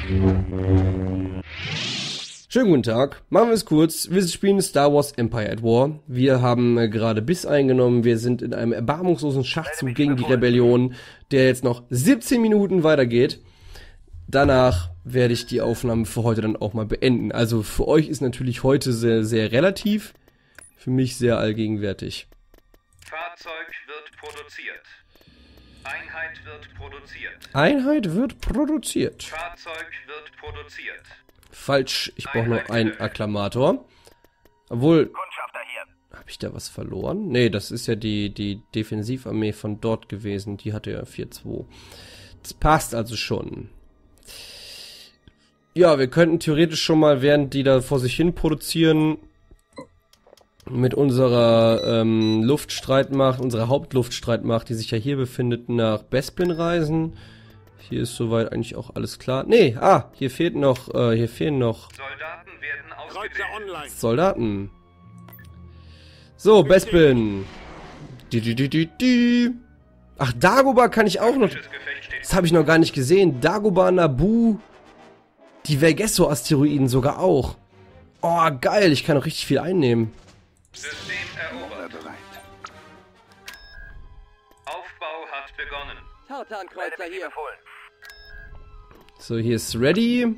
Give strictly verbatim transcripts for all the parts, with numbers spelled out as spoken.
Schönen guten Tag, machen wir es kurz. Wir spielen Star Wars Empire at War. Wir haben äh, gerade Biss eingenommen. Wir sind in einem erbarmungslosen Schachzug gegen die Rebellion, der jetzt noch siebzehn Minuten weitergeht. Danach werde ich die Aufnahme für heute dann auch mal beenden. Also für euch ist natürlich heute sehr, sehr relativ, für mich sehr allgegenwärtig. Fahrzeug wird produziert. Einheit wird produziert. Einheit wird produziert. Fahrzeug wird produziert. Falsch, ich brauche noch einen Akklamator. Obwohl, Kundschafter hier. habe ich da was verloren? Nee, das ist ja die, die Defensivarmee von dort gewesen. Die hatte ja vier zwei. Das passt also schon. Ja, wir könnten theoretisch schon mal, während die da vor sich hin produzieren, mit unserer ähm, Luftstreitmacht, unserer Hauptluftstreitmacht, die sich ja hier befindet, nach Bespin reisen. Hier ist soweit eigentlich auch alles klar. Nee, ah, hier fehlt noch, äh, hier fehlen noch Soldaten werden ausgebildet. Soldaten. So, Bespin. Die, die, die, die, die. Ach, Dagobah kann ich auch noch. Das habe ich noch gar nicht gesehen. Dagobah, Naboo, die Vergesso-Asteroiden sogar auch. Oh, geil, ich kann auch richtig viel einnehmen. System erobert. Aufbau hat begonnen. Tartankreuzer hier. So, hier ist ready.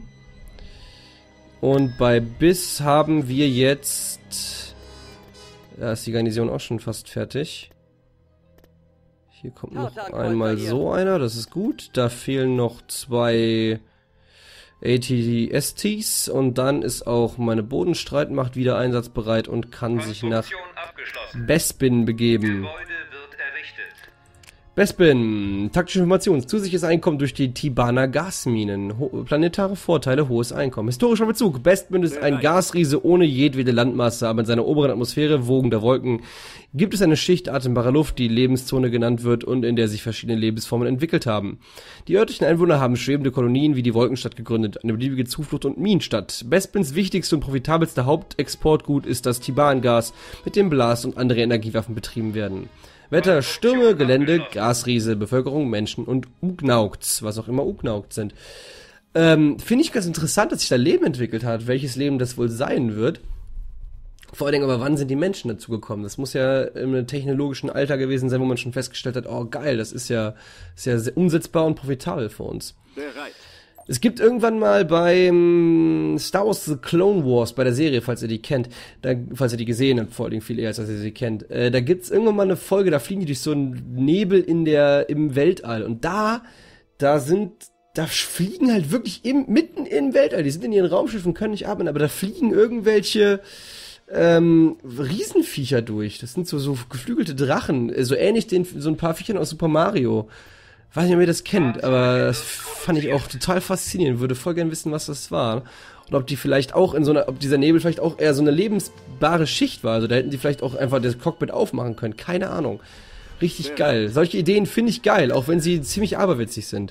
Und bei Biss haben wir jetzt... Da ist die Garnison auch schon fast fertig. Hier kommt noch einmal so einer, das ist gut. Da fehlen noch zwei A T S Ts und dann ist auch meine Bodenstreitmacht wieder einsatzbereit und kann sich nach Bespin begeben. Gebäude wird errichtet. Bespin, taktische Information, zusätzliches Einkommen durch die Tibana Gasminen, Ho planetare Vorteile, hohes Einkommen. Historischer Bezug, Bespin ist ein Gasriese ohne jedwede Landmasse, aber in seiner oberen Atmosphäre, wogender Wolken, gibt es eine Schicht atembarer Luft, die Lebenszone genannt wird und in der sich verschiedene Lebensformen entwickelt haben. Die örtlichen Einwohner haben schwebende Kolonien wie die Wolkenstadt gegründet, eine beliebige Zuflucht- und Minenstadt. Bespins wichtigste und profitabelste Hauptexportgut ist das Tiban-Gas, mit dem Blast- und andere Energiewaffen betrieben werden. Wetter, Stürme, Gelände, Gasriese, Bevölkerung, Menschen und Ugnaugts, was auch immer Ugnaugts sind. Ähm, finde ich ganz interessant, dass sich da Leben entwickelt hat, welches Leben das wohl sein wird. Vor allen Dingen aber, wann sind die Menschen dazu gekommen? Das muss ja im technologischen Alter gewesen sein, wo man schon festgestellt hat, oh geil, das ist ja, ist ja sehr umsetzbar und profitabel für uns. Bereit. Es gibt irgendwann mal beim Star Wars The Clone Wars, bei der Serie, falls ihr die kennt, da, falls ihr die gesehen habt, vor allen Dingen viel eher, als dass ihr sie kennt, äh, da gibt's irgendwann mal eine Folge, da fliegen die durch so einen Nebel in der, im Weltall. Und da, da sind, da fliegen halt wirklich im, mitten im Weltall, die sind in ihren Raumschiffen, können nicht atmen, aber da fliegen irgendwelche, ähm, Riesenviecher durch. Das sind so, so geflügelte Drachen, so ähnlich den, so ein paar Viechern aus Super Mario. Weiß nicht, ob ihr das kennt, aber das fand ich auch total faszinierend. Würde voll gern wissen, was das war. Und ob die vielleicht auch in so einer, ob dieser Nebel vielleicht auch eher so eine lebensbare Schicht war. Also da hätten die vielleicht auch einfach das Cockpit aufmachen können. Keine Ahnung. Richtig geil. Solche Ideen finde ich geil, auch wenn sie ziemlich aberwitzig sind.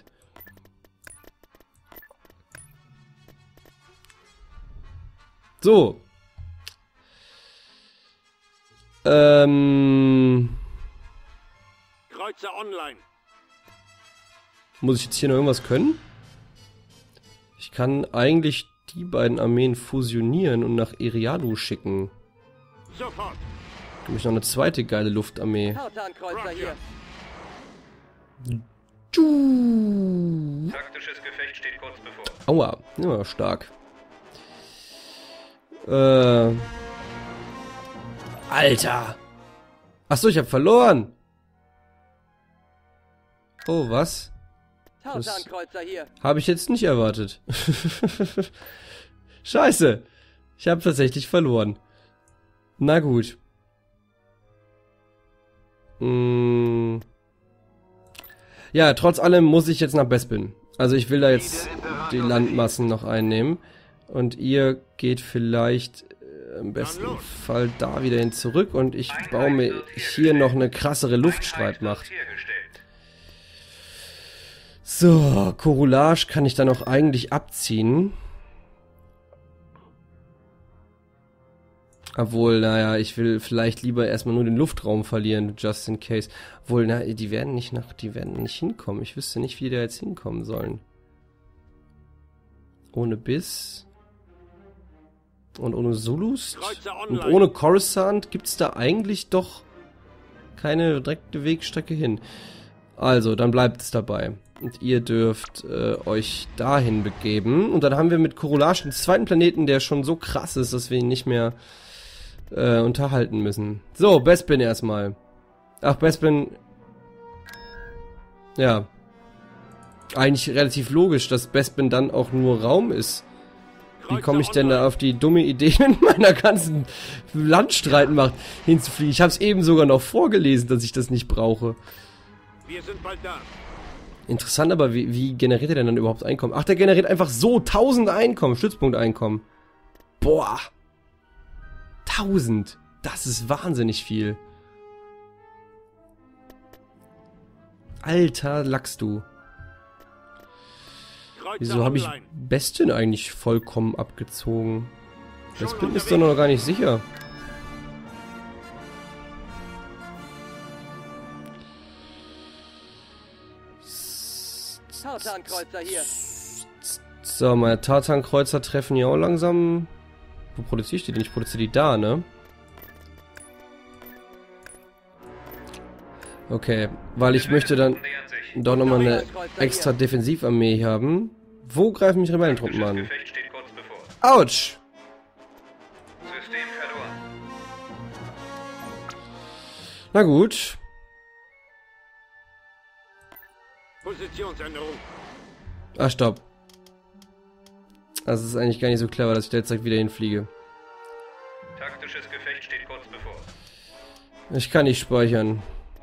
So. Ähm. Kreuzer online. Muss ich jetzt hier noch irgendwas können? Ich kann eigentlich die beiden Armeen fusionieren und nach Eriadu schicken. Sofort. Habe ich noch eine zweite geile Luftarmee. Tartankreuzer hier. Taktisches Gefecht steht kurz bevor. Aua, ja, stark. Äh. Alter! Achso, ich habe verloren! Oh, was? Tartankreuzer hier. Habe ich jetzt nicht erwartet. Scheiße. Ich habe tatsächlich verloren. Na gut. Hm. Ja, trotz allem muss ich jetzt nach Bespin. Also ich will da jetzt die Landmassen noch einnehmen. Und ihr geht vielleicht äh, im besten Fall da wieder hin zurück. Und ich baue mir hier noch eine krassere Luftstreitmacht. So, Corulage kann ich dann auch eigentlich abziehen. Obwohl, naja, ich will vielleicht lieber erstmal nur den Luftraum verlieren, just in case. Obwohl, na, die werden nicht nach, die werden nicht hinkommen. Ich wüsste nicht, wie die da jetzt hinkommen sollen. Ohne Biss. Und ohne Zulus. Kreuzer Und online. ohne Coruscant gibt es da eigentlich doch keine direkte Wegstrecke hin. Also, dann bleibt es dabei. Und ihr dürft äh, euch dahin begeben. Und dann haben wir mit Corolage einen zweiten Planeten, der schon so krass ist, dass wir ihn nicht mehr äh, unterhalten müssen. So, Bespin erstmal. Ach, Bespin. Ja. Eigentlich relativ logisch, dass Bespin dann auch nur Raum ist. Wie komme ich denn da auf die dumme Idee, mit meiner ganzen Landstreitmacht hinzufliegen? Ich habe es eben sogar noch vorgelesen, dass ich das nicht brauche. Wir sind bald da. Interessant, aber wie, wie generiert er denn dann überhaupt Einkommen? Ach, der generiert einfach so tausend Einkommen, Stützpunkteinkommen. Boah. tausend. Das ist wahnsinnig viel. Alter, lachst du. Kreuzer Wieso habe ich online. Bestien eigentlich vollkommen abgezogen? Das Schon bin ich doch unterwegs. noch gar nicht sicher. Tartankreuzer hier. So, meine Tartankreuzer treffen hier auch langsam. Wo produziere ich die denn? Ich produziere die da, ne? Okay, weil ich möchte dann Nähern sich. doch nochmal eine extra Defensivarmee haben. Wo greifen mich Rebellentruppen Taktisches an? Gefecht steht kurz bevor. Autsch! System verloren. Na gut. Positionsänderung. Ach, stopp. Das ist eigentlich gar nicht so clever, dass ich da jetzt direkt wieder hinfliege. Taktisches Gefecht steht kurz bevor. Ich kann nicht speichern.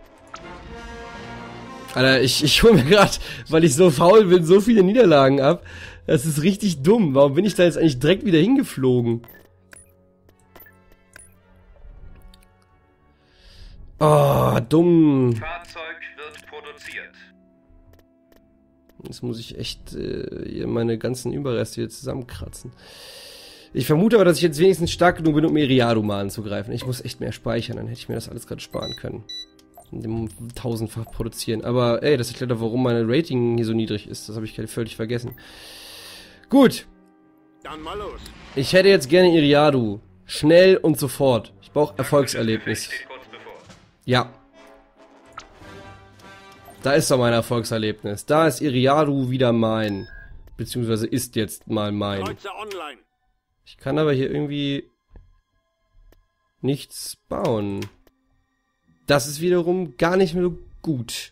Alter, ich, ich hole mir gerade, weil ich so faul bin, so viele Niederlagen ab. Das ist richtig dumm. Warum bin ich da jetzt eigentlich direkt wieder hingeflogen? Oh, dumm. Fahrzeug wird produziert. Jetzt muss ich echt äh, hier meine ganzen Überreste hier zusammenkratzen. Ich vermute aber, dass ich jetzt wenigstens stark genug bin, um Iriadu mal anzugreifen. Ich muss echt mehr speichern, dann hätte ich mir das alles gerade sparen können. In dem tausendfach produzieren. Aber ey, das erklärt doch, warum meine Rating hier so niedrig ist. Das habe ich völlig vergessen. Gut. Dann mal los. Ich hätte jetzt gerne Iriadu. Schnell und sofort. Ich brauche Erfolgserlebnis. Gefecht steht kurz bevor. Ja. Da ist doch mein Erfolgserlebnis. Da ist Iriadu wieder mein. Beziehungsweise ist jetzt mal mein. Kreuzer online. Ich kann aber hier irgendwie nichts bauen. Das ist wiederum gar nicht mehr so gut.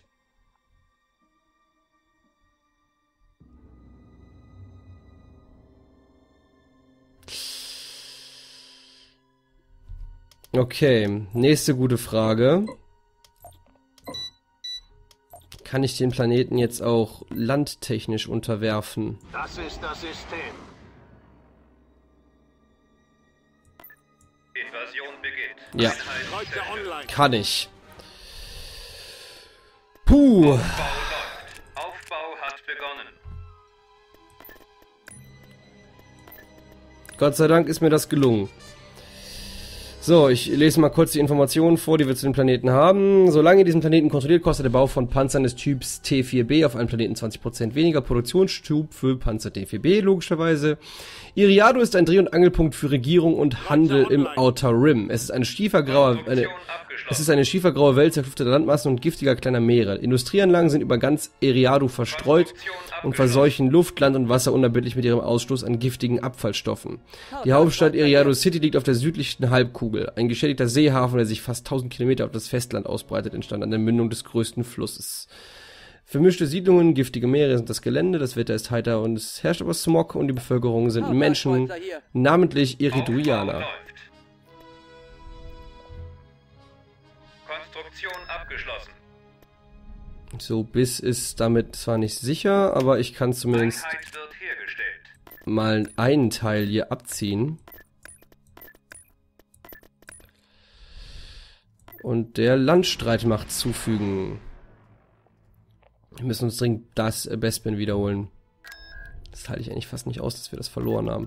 Okay, nächste gute Frage. Kann ich den Planeten jetzt auch landtechnisch unterwerfen? Das ist das System. Invasion beginnt. Ja. Einheit Kreuzer zerstört. online. Kann ich. Puh. Bau läuft. Aufbau hat begonnen. Gott sei Dank ist mir das gelungen. So, ich lese mal kurz die Informationen vor, die wir zu den Planeten haben. Solange ihr diesen Planeten kontrolliert, kostet der Bau von Panzern des Typs T vier B auf einem Planeten zwanzig Prozent weniger Produktionsschub für Panzer T vier B, logischerweise. Iriadu ist ein Dreh- und Angelpunkt für Regierung und Handel im Outer Rim. Es ist eine schiefergraue, eine, Produktion es abgeschlossen. ist eine schiefergraue Welt zerklüfteter Landmassen und giftiger kleiner Meere. Industrieanlagen sind über ganz Iriadu verstreut und verseuchen Luft, Land und Wasser unerbittlich mit ihrem Ausstoß an giftigen Abfallstoffen. Die Hauptstadt Iriadu City liegt auf der südlichsten Halbkugel. Ein geschädigter Seehafen, der sich fast tausend Kilometer auf das Festland ausbreitet, entstand an der Mündung des größten Flusses. Vermischte Siedlungen, giftige Meere sind das Gelände, das Wetter ist heiter und es herrscht aber Smog und die Bevölkerung sind Menschen, namentlich Iriduianer. Aufbau läuft. Konstruktion abgeschlossen. So, Biss ist damit zwar nicht sicher, aber ich kann zumindest Einheit wird hergestellt. mal einen Teil hier abziehen. Und der Landstreitmacht zufügen. Wir müssen uns dringend das äh, Bespin wiederholen. Das halte ich eigentlich fast nicht aus, dass wir das verloren haben.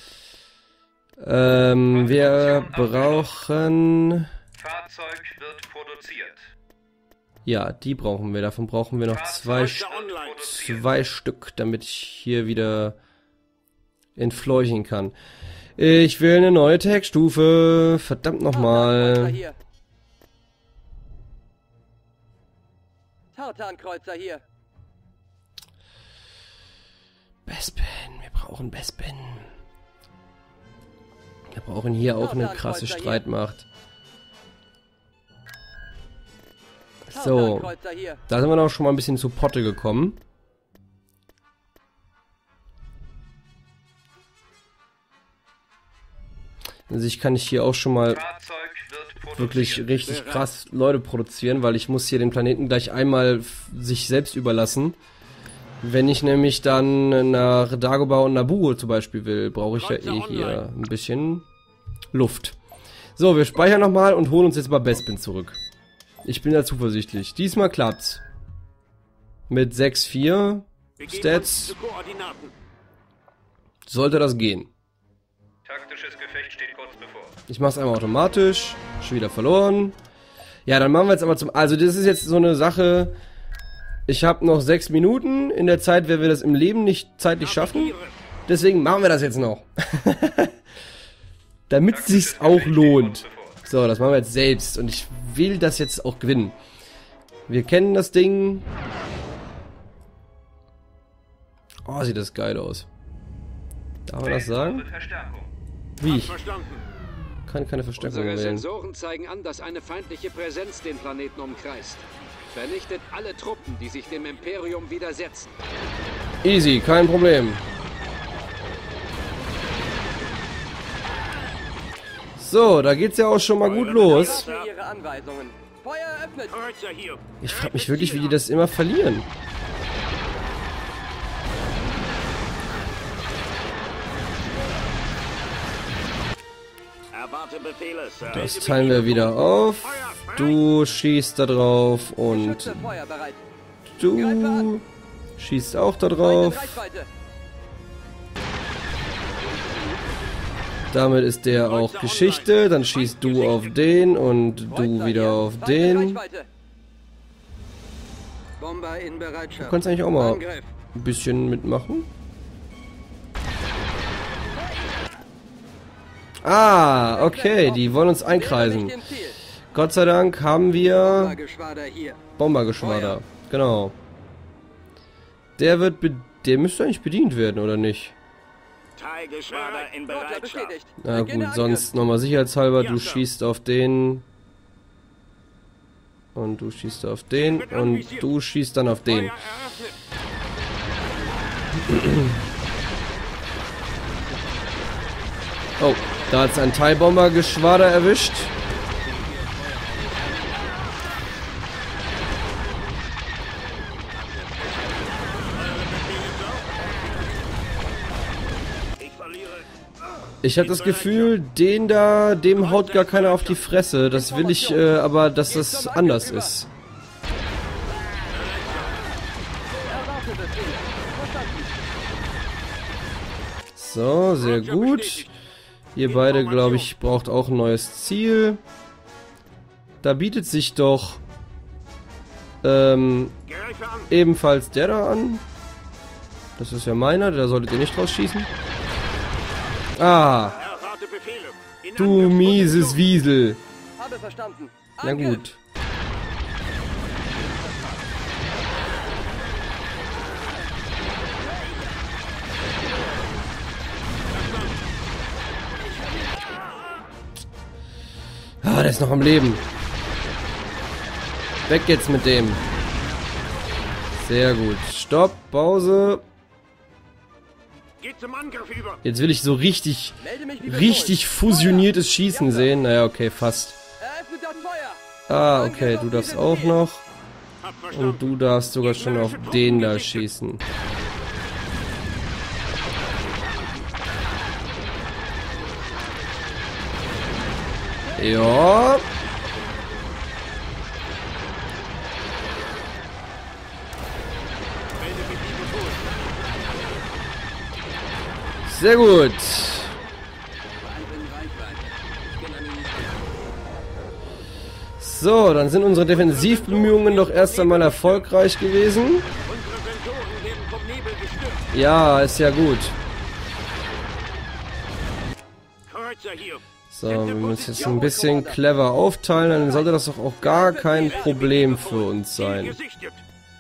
Ähm, wir brauchen... Fahrzeug wird produziert. Ja, die brauchen wir. Davon brauchen wir noch zwei, Kreuzer online. zwei Stück, damit ich hier wieder entfleuchen kann. Ich will eine neue Tagstufe. Verdammt Tartankreuzer nochmal. hier. Tartankreuzer hier. Bespin, wir brauchen Bespin. Wir brauchen hier auch eine krasse Streitmacht. So, Tartankreuzer hier. da sind wir noch schon mal ein bisschen zu Potte gekommen. Also ich kann ich hier auch schon mal Fahrzeug wird produziert. wirklich richtig krass Leute produzieren, weil ich muss hier den Planeten gleich einmal f- sich selbst überlassen. Wenn ich nämlich dann nach Dagobah und Naboo zum Beispiel will, brauche ich ja eh hier ein bisschen Luft. So, wir speichern nochmal und holen uns jetzt mal Bespin zurück. Ich bin da zuversichtlich. Diesmal klappt's. Mit sechs vier Stats Zu Koordinaten. sollte das gehen. Taktisches Gefecht steht kurz bevor. Ich mach's einmal automatisch. Schon wieder verloren. Ja, dann machen wir jetzt aber zum... Also das ist jetzt so eine Sache... Ich habe noch sechs Minuten. In der Zeit werden wir das im Leben nicht zeitlich schaffen. Deswegen machen wir das jetzt noch. Damit es sich auch lohnt. So, das machen wir jetzt selbst. Und ich will das jetzt auch gewinnen. Wir kennen das Ding. Oh, sieht das geil aus. Darf man das sagen? Verstärkung. Wie? Ich Verstanden. kann keine Verstärkung Unsere wählen. Sensoren zeigen an, dass eine feindliche Präsenz den Planeten umkreist. Vernichtet alle Truppen, die sich dem Imperium widersetzen. Easy, kein Problem. So, da geht's ja auch schon mal gut los. Für Ihre Anweisungen. Feuer eröffnet. Kreuzer hier. Ich frage mich wirklich, wie die das immer verlieren. Erwarte Befehle, Sir. Das teilen wir wieder auf. Du schießt da drauf und Schütze Feuer bereit. du schießt auch da Feind drauf. in Reichweite. Damit ist der auch Geschichte. Dann schießt du auf den und du Kreuzer wieder hier. auf Feind in den. Reichweite. Bomber in Bereitschaft. Du kannst eigentlich auch mal Angriff. ein bisschen mitmachen. Ah, okay, die wollen uns einkreisen. Nähere sich dem Ziel. Gott sei Dank haben wir Bombergeschwader hier. Bombergeschwader. Genau. Der wird, be der müsste eigentlich bedient werden, oder nicht? Teilgeschwader in Roger Bereitschaft. bestätigt. Na Beginne gut, sonst nochmal sicherheitshalber, du schießt auf den. Und du schießt auf den. Und du schießt dann auf den. Feuer eröffnet. Oh, da hat's ein Teilbombergeschwader erwischt. Ich verliere. Ich habe das Gefühl, den da, dem haut gar keiner auf die Fresse. Das will ich äh, aber, dass das anders ist. Erwarte Befehle. Verstanden. So, sehr gut. Ihr beide, glaube ich, braucht auch ein neues Ziel. Da bietet sich doch ähm, Greife an. ebenfalls der da an. Das ist ja meiner, da solltet ihr nicht draus schießen. Ah, Erwarte Befehle. In du Angriff. mieses Wiesel. Habe verstanden. Na Angriff. gut. Ah, der ist noch am Leben. Weg jetzt mit dem. Sehr gut. Stopp, Pause. Geht zum Angriff über. Jetzt will ich so richtig, Melde mich wie befohlen. richtig fusioniertes Schießen sehen. Naja, okay, fast. Eröffnet das Feuer. Ah, okay, du darfst auch noch. Hab Und verstanden. du darfst sogar schon auf den da schießen. Ja. Melde mich wie befohlen. Sehr gut. So, dann sind unsere Defensivbemühungen doch erst einmal erfolgreich gewesen. Unsere Sensoren werden vom Nebel gestört. Ja, ist ja gut. Kreuzer hier. So, wenn wir uns jetzt ein bisschen clever aufteilen, dann sollte das doch auch gar kein Problem für uns Ziel sein. gesichtet.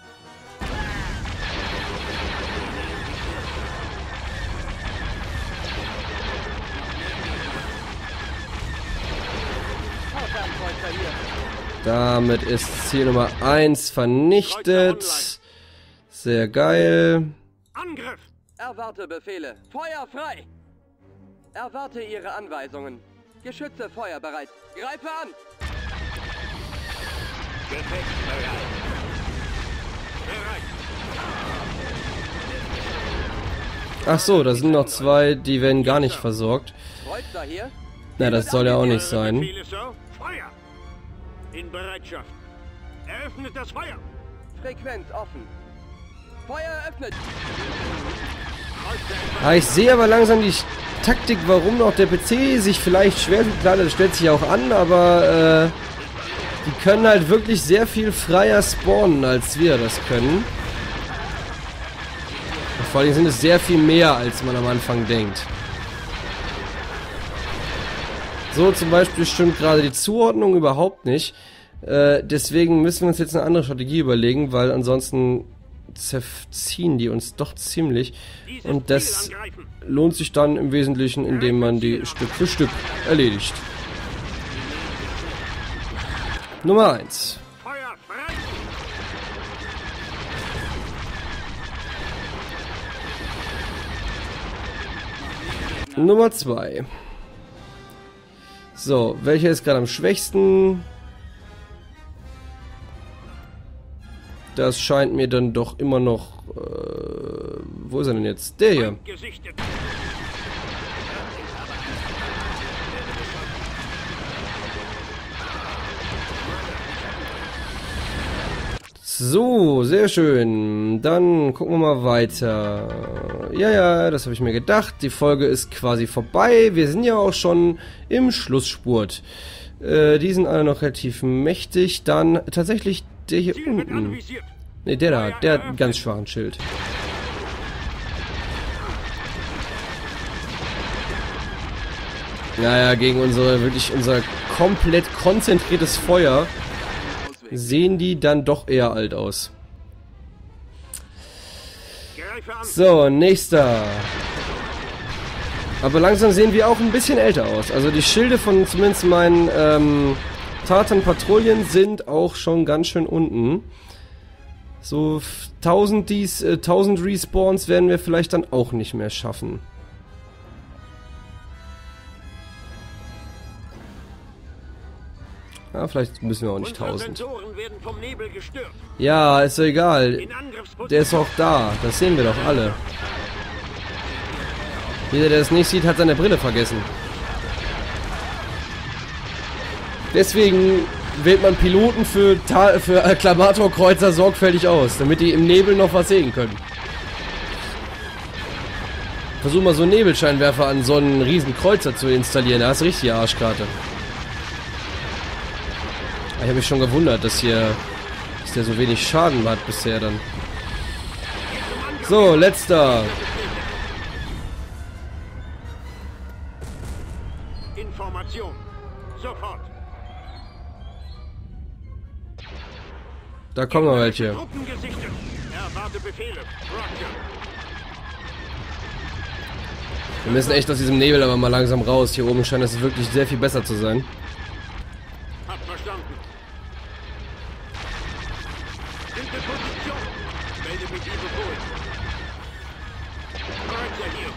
Hauptkreuzer hier. Damit ist Ziel Nummer eins vernichtet. Sehr geil. Angriff! Erwarte Befehle. Feuer frei! Erwarte Ihre Anweisungen. Geschütze feuerbereit. Greife an! Gefechtsbereit. Bereit. Ach so, da sind noch zwei, die werden gar nicht versorgt. Kreuzer hier. Na, das soll ja auch nicht Eure sein. Befehle, Sir. Feuer! In Bereitschaft. Eröffnet das Feuer! Frequenz offen. Feuer eröffnet. Ah, ich sehe aber langsam die Taktik, warum auch der P C sich vielleicht schwer tut. Klar, das stellt sich auch an, aber äh, die können halt wirklich sehr viel freier spawnen, als wir das können. Und vor allem sind es sehr viel mehr, als man am Anfang denkt. So, zum Beispiel stimmt gerade die Zuordnung überhaupt nicht. Äh, deswegen müssen wir uns jetzt eine andere Strategie überlegen, weil ansonsten zerziehen die uns doch ziemlich. Und das lohnt sich dann im Wesentlichen, indem man die Stück für Stück erledigt. Nummer eins. Feuer frei! Nummer zwei. So, welcher ist gerade am schwächsten? Das scheint mir dann doch immer noch... Äh, wo ist er denn jetzt? Der hier. Gesichtet. So, sehr schön. Dann gucken wir mal weiter. Ja, ja, das habe ich mir gedacht. Die Folge ist quasi vorbei. Wir sind ja auch schon im Schlussspurt. Äh, die sind alle noch relativ mächtig. Dann tatsächlich der hier Ziel wird unten. anvisiert. Ne, der da. Der hat einen ganz schwachen Schild. Naja, gegen unsere, wirklich unser komplett konzentriertes Feuer sehen die dann doch eher alt aus. Greife an. So, nächster. Aber langsam sehen wir auch ein bisschen älter aus. Also die Schilde von zumindest meinen ähm, Tartan-Patrouillen sind auch schon ganz schön unten. So tausend, dies, äh, tausend Respawns werden wir vielleicht dann auch nicht mehr schaffen. Ja, vielleicht müssen wir auch nicht Unsere tausend. Sensoren werden vom Nebel gestört. Ja, ist doch egal. In Angriffsposition. Der ist auch da. Das sehen wir doch alle. Jeder, der es nicht sieht, hat seine Brille vergessen. Deswegen wählt man Piloten für, Ta für Akklamatorkreuzer sorgfältig aus, damit die im Nebel noch was sehen können. Versuch mal so einen Nebelscheinwerfer an so einen riesen Kreuzer zu installieren. Da hast du richtig die Arschkarte. Ich habe mich schon gewundert, dass hier dass der so wenig Schaden hat bisher dann. So, letzter. Information. Sofort. Da kommen noch welche. Truppen gesichtet. Erwarte Befehle. Roger. Wir müssen echt aus diesem Nebel aber mal langsam raus. Hier oben scheint es wirklich sehr viel besser zu sein. Hab verstanden. Sind in Position. Melde mich wie befohlen. Kreuzer hier.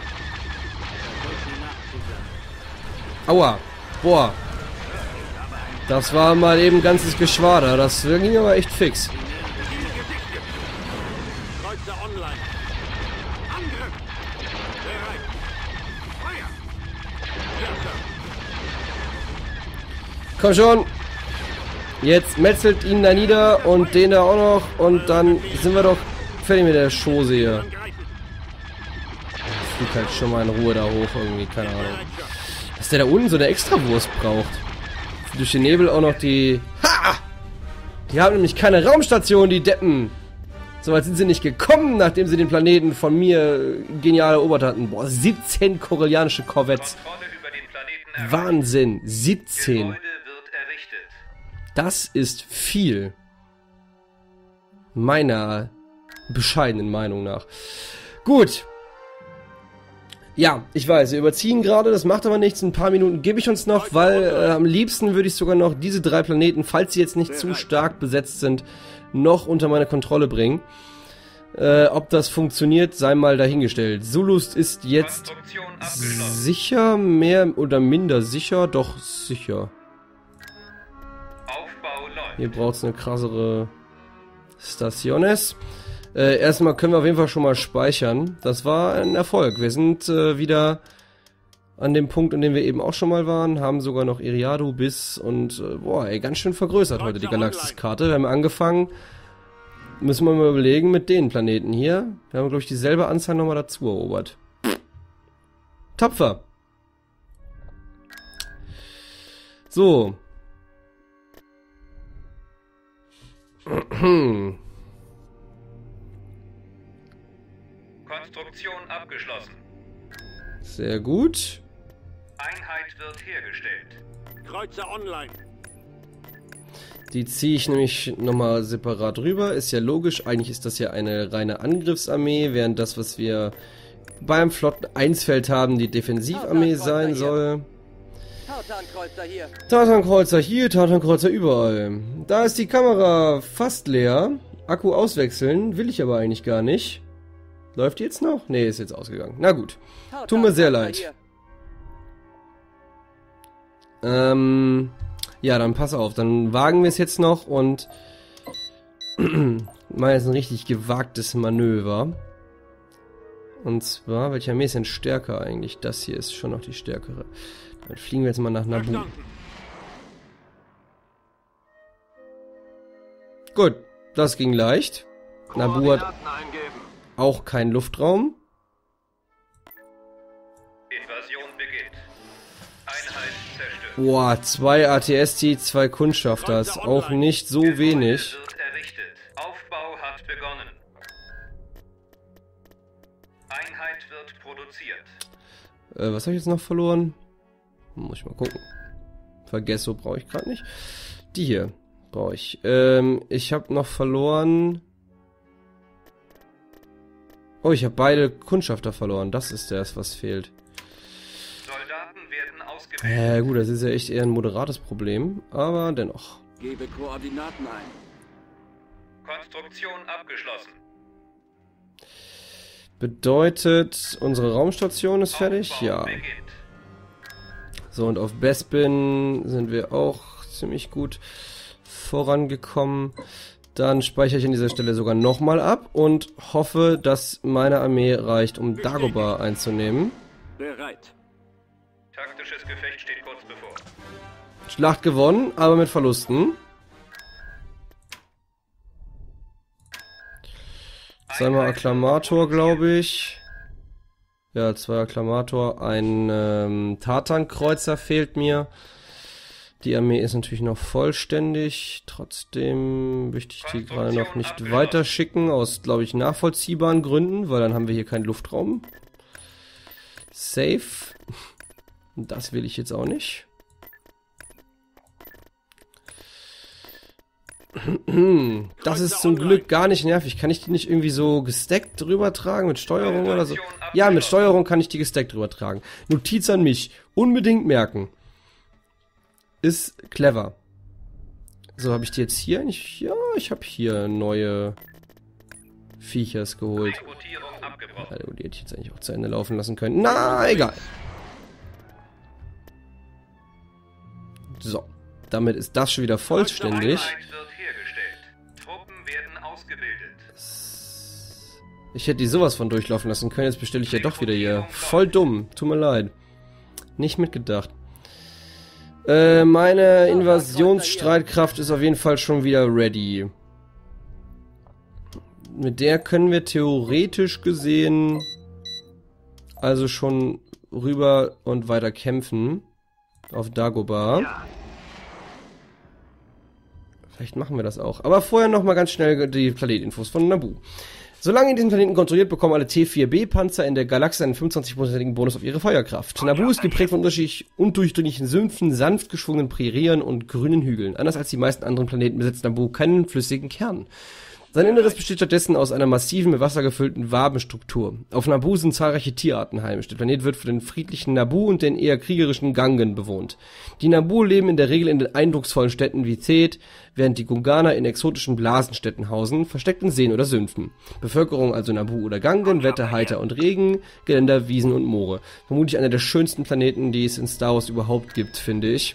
Aua. Boah. Das war mal eben ein ganzes Geschwader. Das ging aber echt fix. Ziel gesichtet. Kreuzer online. Angriff. Bereit. Feuer. Ja, Sir. Komm schon. Jetzt metzelt ihn da nieder und den da auch noch. Und dann sind wir doch fertig mit der Chose hier. Angreifen. Fliegt halt schon mal in Ruhe da hoch irgendwie. Keine Ahnung. Dass der da unten so eine Extrawurst braucht. Durch den Nebel auch noch die... Ha! Die haben nämlich keine Raumstation, die Deppen. Soweit sind sie nicht gekommen, nachdem sie den Planeten von mir genial erobert hatten. Boah, siebzehn korellianische Corvettes. Kontrolle über den Planeten erreicht. Wahnsinn. siebzehn. Gebäude wird errichtet. Das ist viel. Meiner bescheidenen Meinung nach. Gut. Ja, ich weiß, wir überziehen gerade, das macht aber nichts. Ein paar Minuten gebe ich uns noch, weil äh, am liebsten würde ich sogar noch diese drei Planeten, falls sie jetzt nicht zu stark besetzt sind, noch unter meine Kontrolle bringen. Äh, ob das funktioniert, sei mal dahingestellt. Zulust ist jetzt Konstruktion abgeschlossen. sicher, mehr oder minder sicher, doch sicher. Aufbau läuft. Hier braucht es eine krassere Staciones. Äh, erstmal können wir auf jeden Fall schon mal speichern. Das war ein Erfolg. Wir sind äh, wieder an dem Punkt, an dem wir eben auch schon mal waren. Haben sogar noch Iriadu bis und, äh, boah, ey, ganz schön vergrößert heute die Galaxiskarte. Wir haben angefangen, müssen wir mal überlegen, mit den Planeten hier. Wir haben, glaube ich, dieselbe Anzahl nochmal dazu erobert. Tapfer. So. Konstruktion abgeschlossen. Sehr gut. Einheit wird hergestellt. Kreuzer online. Die ziehe ich nämlich nochmal separat rüber. Ist ja logisch. Eigentlich ist das ja eine reine Angriffsarmee, während das, was wir beim Flotten eins Feld haben, die Defensivarmee sein soll. Tartankreuzer hier. Tartankreuzer hier, Tartankreuzer überall. Da ist die Kamera fast leer. Akku auswechseln, will ich aber eigentlich gar nicht. Läuft die jetzt noch? Nee, ist jetzt ausgegangen. Na gut. Tut mir sehr leid. Ähm, ja, dann pass auf. Dann wagen wir es jetzt noch und machen jetzt ein richtig gewagtes Manöver. Und zwar, welche Armee ist denn stärker eigentlich? Das hier ist schon noch die stärkere. Dann fliegen wir jetzt mal nach Naboo. Gut, das ging leicht. Naboo hat auch keinen Luftraum. Invasion beginnt. Einheit zerstört. Boah, zwei A T S T, zwei Kundschafter. Ist auch nicht so wenig. Gebäude wird errichtet. Aufbau hat begonnen. Einheit wird produziert. Äh, was habe ich jetzt noch verloren? Muss ich mal gucken. Vergesso brauche ich gerade nicht. Die hier brauche ich. Ähm, ich habe noch verloren... Oh, ich habe beide Kundschafter verloren. Das ist das, was fehlt. Soldaten werden Ja, ausgewählt. äh, gut, das ist ja echt eher ein moderates Problem. Aber dennoch. Gebe Koordinaten ein. Konstruktion abgeschlossen. Bedeutet, unsere Raumstation ist fertig? Aufbau Ja. beginnt. So, und auf Bespin sind wir auch ziemlich gut vorangekommen. Dann speichere ich an dieser Stelle sogar nochmal ab und hoffe, dass meine Armee reicht, um Dagobah einzunehmen. Bereit. Taktisches Gefecht steht kurz bevor. Schlacht gewonnen, aber mit Verlusten. Zweimal Akklamator, glaube ich. Ja, zwei Akklamator. Ein ähm, Tartankreuzer fehlt mir. Die Armee ist natürlich noch vollständig. Trotzdem möchte ich die gerade noch nicht weiter schicken. Aus, glaube ich, nachvollziehbaren Gründen. Weil dann haben wir hier keinen Luftraum. Safe. Das will ich jetzt auch nicht. Das ist zum Glück gar nicht nervig. Kann ich die nicht irgendwie so gestackt drüber tragen mit Steuerung oder so? Ja, mit Steuerung kann ich die gestackt drüber tragen. Notiz an mich. Unbedingt merken. Ist clever. So, habe ich die jetzt hier eigentlich? Ja, ich habe hier neue Viechers geholt. Rekrutierung abgebrochen. Also, die hätte ich jetzt eigentlich auch zu Ende laufen lassen können. Na, egal. So, damit ist das schon wieder vollständig. Einheit wird hergestellt. Truppen werden ausgebildet. Ich hätte die sowas von durchlaufen lassen können. Jetzt bestelle ich ja doch wieder hier. Voll dumm. Tut mir leid. Nicht mitgedacht. Äh, meine Invasionsstreitkraft ist auf jeden Fall schon wieder ready. Mit der können wir theoretisch gesehen also schon rüber und weiter kämpfen. Auf Dagobah. Vielleicht machen wir das auch. Aber vorher nochmal ganz schnell die Planetinfos von Naboo. Solange ihr diesen Planeten kontrolliert, bekommen alle T vier B Panzer in der Galaxie einen fünfundzwanzig-prozentigen Bonus auf ihre Feuerkraft. Naboo ist geprägt von unterschiedlich undurchdringlichen Sümpfen, sanft geschwungenen Prärieren und grünen Hügeln. Anders als die meisten anderen Planeten besitzt Naboo keinen flüssigen Kern. Sein Inneres besteht stattdessen aus einer massiven, mit Wasser gefüllten Wabenstruktur. Auf Naboo sind zahlreiche Tierarten heimisch. Der Planet wird von den friedlichen Naboo und den eher kriegerischen Gangen bewohnt. Die Naboo leben in der Regel in den eindrucksvollen Städten wie Theed, während die Gunganer in exotischen Blasenstädten hausen, versteckt in Seen oder Sümpfen. Bevölkerung also Naboo oder Gangen, Wetter heiter und Regen, Geländer, Wiesen und Moore. Vermutlich einer der schönsten Planeten, die es in Star Wars überhaupt gibt, finde ich.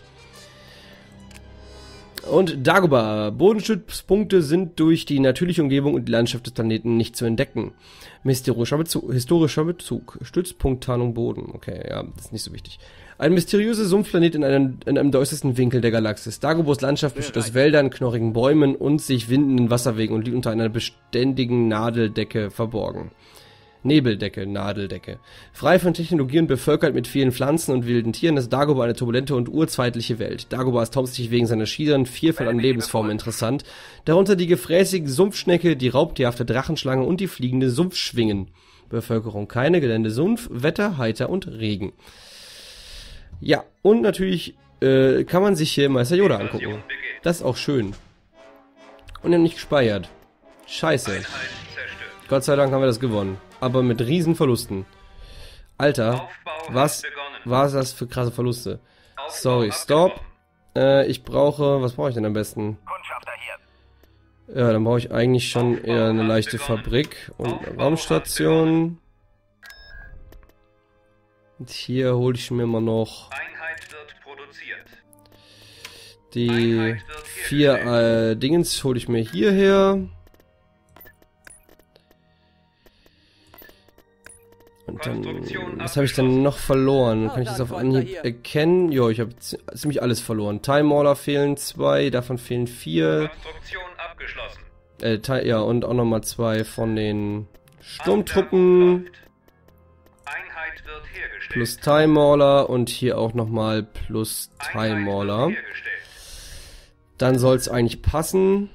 Und Dagobah. Bodenstützpunkte sind durch die natürliche Umgebung und die Landschaft des Planeten nicht zu entdecken. Historischer Bezug. Historischer Bezug. Stützpunkttarnung Boden. Okay, ja, das ist nicht so wichtig. Ein mysteriöser Sumpfplanet in einem, in einem der äußersten Winkel der Galaxis. Dagobahs Landschaft besteht aus Wäldern, knorrigen Bäumen und sich windenden Wasserwegen und liegt unter einer beständigen Nadeldecke verborgen. Nebeldecke, Nadeldecke. Frei von Technologie und bevölkert mit vielen Pflanzen und wilden Tieren ist Dagobah eine turbulente und urzeitliche Welt. Dagobah ist hauptsächlich wegen seiner schieren Vielfalt an Lebensformen interessant, darunter die gefräßige Sumpfschnecke, die raubtierhafte Drachenschlange und die fliegende Sumpfschwingen. Bevölkerung keine, Gelände Sumpf, Wetter heiter und Regen. Ja, und natürlich äh, kann man sich hier Meister Yoda angucken. Das ist auch schön. Und er hat nicht gespeichert. Scheiße. Gott sei Dank haben wir das gewonnen. Aber mit riesen Verlusten. Alter, was war das für krasse Verluste? Sorry, stopp. Äh, ich brauche, was brauche ich denn am besten? Ja, dann brauche ich eigentlich schon eher eine leichte Fabrik und eine Raumstation. Und hier hole ich mir mal noch die vier äh, Dingens hole ich mir hierher. Und dann, was habe ich denn noch verloren? Kann ich das auf Anhieb erkennen? Jo, ich habe ziemlich alles verloren. Time Mauler fehlen zwei, davon fehlen vier. Äh, ja, und auch nochmal zwei von den Sturmtruppen. Plus Time Mauler und hier auch nochmal plus Time Mauler. Dann soll es eigentlich passen.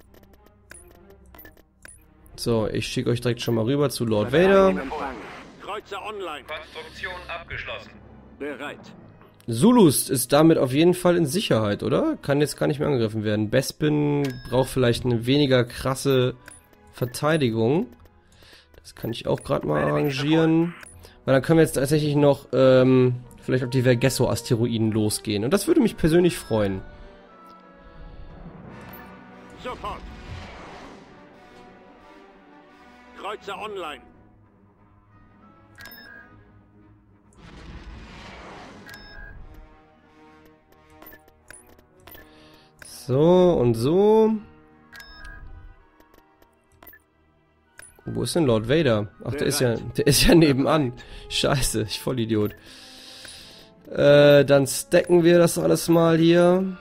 So, ich schicke euch direkt schon mal rüber zu Lord Vader. Online. Konstruktion abgeschlossen. Bereit. Zulus ist damit auf jeden Fall in Sicherheit, oder? Kann jetzt gar nicht mehr angegriffen werden. Bespin braucht vielleicht eine weniger krasse Verteidigung. Das kann ich auch gerade mal arrangieren. Weil dann können wir jetzt tatsächlich noch ähm, vielleicht auf die Vergesso-Asteroiden losgehen. Und das würde mich persönlich freuen. Sofort. Kreuzer online. So und so. Wo ist denn Lord Vader? Ach, der ist ja, der ist ja nebenan. Scheiße, ich Vollidiot. Äh, dann stacken wir das alles mal hier.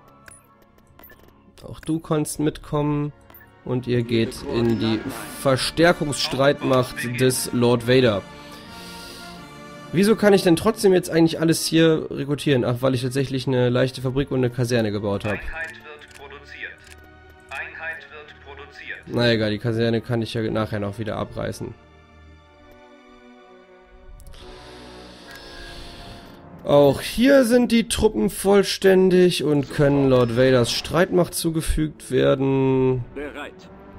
Auch du kannst mitkommen. Und ihr geht in die Verstärkungsstreitmacht des Lord Vader. Wieso kann ich denn trotzdem jetzt eigentlich alles hier rekrutieren? Ach, weil ich tatsächlich eine leichte Fabrik und eine Kaserne gebaut habe. Einheit wird produziert. Einheit wird produziert. Na egal, die Kaserne kann ich ja nachher noch wieder abreißen. Auch hier sind die Truppen vollständig und können Lord Vaders Streitmacht zugefügt werden. Bereit.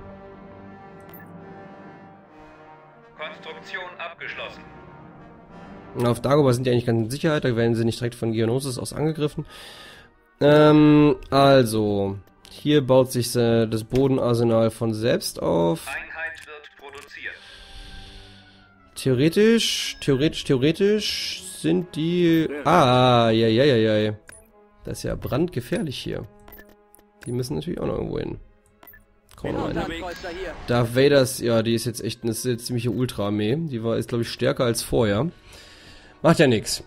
Konstruktion abgeschlossen. Auf Dagobah sind die eigentlich ganz in Sicherheit, da werden sie nicht direkt von Geonosis aus angegriffen. Ähm, also, hier baut sich äh, das Bodenarsenal von selbst auf. Einheit wird produziert. Theoretisch, theoretisch, theoretisch sind die... Ah, ja, ja, ja, ja. Das ist ja brandgefährlich hier. Die müssen natürlich auch noch irgendwo hin. Komm mal rein. Darth Vaders, ja, die ist jetzt echt eine ziemliche Ultra-Armee. Die war, ist, glaube ich, stärker als vorher. Macht ja nix.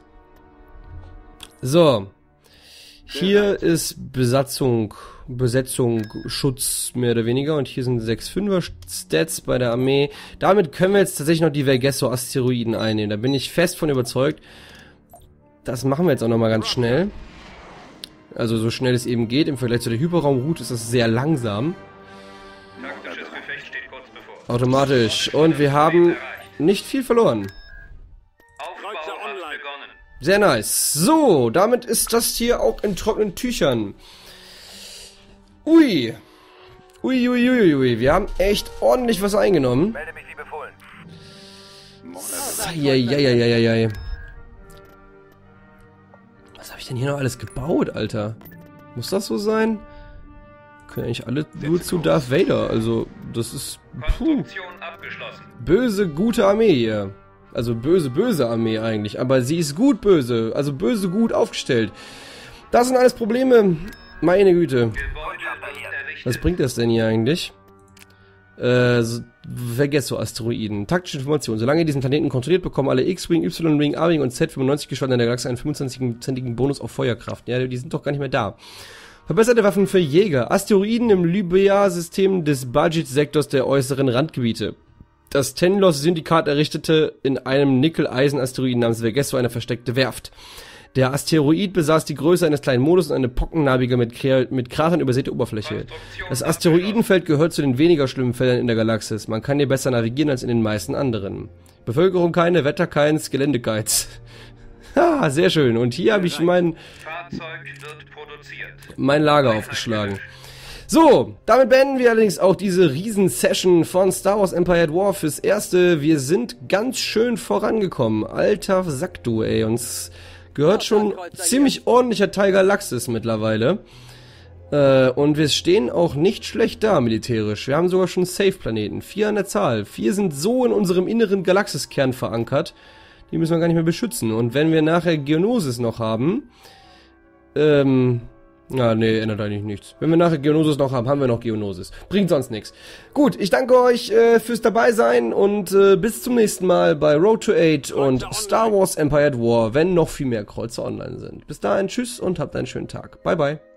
So. Hier ist Besatzung, Besetzung, Schutz mehr oder weniger. Und hier sind sechs Fünfer Stats bei der Armee. Damit können wir jetzt tatsächlich noch die Vergesso-Asteroiden einnehmen. Da bin ich fest von überzeugt. Das machen wir jetzt auch nochmal ganz schnell. Also so schnell es eben geht. Im Vergleich zu der Hyperraumroute ist das sehr langsam. Taktisches Gefecht steht kurz bevor. Automatisch. Und wir haben nicht viel verloren. Aufbau hat begonnen. Sehr nice. So, damit ist das hier auch in trockenen Tüchern. Ui. Ui, ui, ui, ui. Wir haben echt ordentlich was eingenommen. Melde mich wie befohlen. Eieieiei. Was habe ich denn hier noch alles gebaut, Alter? Muss das so sein? Können eigentlich alle nur zu Darth Vader. Also, das ist... Puh. Konstruktion abgeschlossen. Böse, gute Armee hier. Also böse, böse Armee eigentlich. Aber sie ist gut böse. Also böse, gut aufgestellt. Das sind alles Probleme. Meine Güte. Gebäude wird errichtet. Was bringt das denn hier eigentlich? Äh, so, Vergesso-Asteroiden. Taktische Information. Solange ihr diesen Planeten kontrolliert, bekommen alle X-Wing, Y-Wing, A-Wing und Z fünfundneunzig Geschwader in der Galaxie einen fünfundzwanzig-prozentigen Bonus auf Feuerkraft. Ja, die sind doch gar nicht mehr da. Verbesserte Waffen für Jäger. Asteroiden im Libya-System des Budget-Sektors der äußeren Randgebiete. Das Tenlos-Syndikat errichtete in einem Nickel-Eisen-Asteroiden namens Vergesso eine versteckte Werft. Der Asteroid besaß die Größe eines kleinen Modus und eine pockennarbige, mit, mit Kratern übersäte Oberfläche. Das Asteroidenfeld gehört zu den weniger schlimmen Feldern in der Galaxis. Man kann hier besser navigieren als in den meisten anderen. Bevölkerung keine, Wetter keins, Gelände keins. Ha, sehr schön. Und hier habe ich mein, Fahrzeug wird produziert. mein Lager aufgeschlagen. So, damit beenden wir allerdings auch diese Riesen-Session von Star Wars Empire at War fürs Erste. Wir sind ganz schön vorangekommen. Alter Sack, du, ey. Uns gehört schon ziemlich ordentlicher Teil Galaxis mittlerweile. Äh, und wir stehen auch nicht schlecht da militärisch. Wir haben sogar schon Safe-Planeten. Vier an der Zahl. Vier sind so in unserem inneren Galaxiskern verankert. Die müssen wir gar nicht mehr beschützen. Und wenn wir nachher Geonosis noch haben, ähm, ja, nee, ändert eigentlich nichts. Wenn wir nachher Geonosis noch haben, haben wir noch Geonosis. Bringt sonst nichts. Gut, ich danke euch äh, fürs Dabeisein und äh, bis zum nächsten Mal bei Road to Eight und Star Wars Empire at War, wenn noch viel mehr Kreuzer online sind. Bis dahin, tschüss und habt einen schönen Tag. Bye, bye.